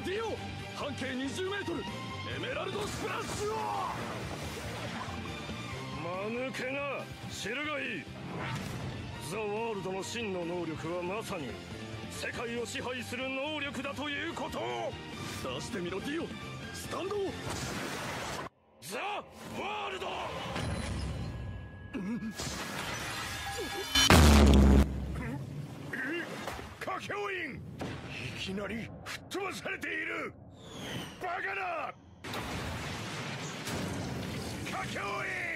ディオ半径20メートルエメラルドスプラッシュを。 間抜けな、知るがいい。ザ・ワールドの真の能力はまさに世界を支配する能力だということを。 出してみろディオ、スタンド。 ザ・ワールド。歌教員、いきなり吹っ飛ばされている。バカな歌教員。